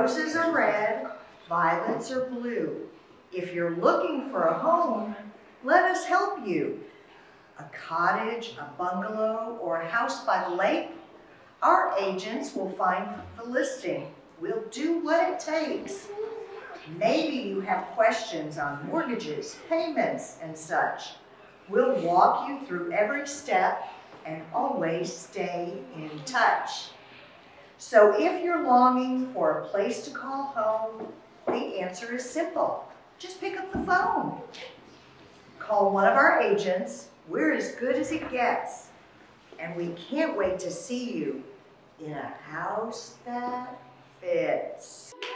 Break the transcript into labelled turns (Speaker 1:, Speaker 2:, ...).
Speaker 1: Roses are red, violets are blue. If you're looking for a home, let us help you. A cottage, a bungalow, or a house by the lake? Our agents will find the listing. We'll do what it takes. Maybe you have questions on mortgages, payments, and such. We'll walk you through every step and always stay in touch. So if you're longing for a place to call home, the answer is simple. Just pick up the phone. Call one of our agents. We're as good as it gets. And we can't wait to see you in a house that fits.